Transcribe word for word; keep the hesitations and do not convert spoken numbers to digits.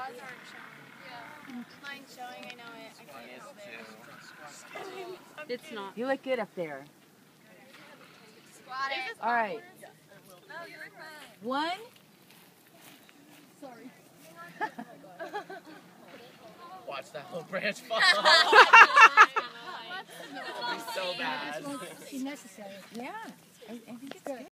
quads aren't showing. Yeah. Mine's showing, I know it. I can't go there. It's not. You look good up there. Squat it. All right. No, you're fine. One. Sorry. Watch that whole branch fall. It'll be so bad. It's necessary. Yeah. I, I think it's good.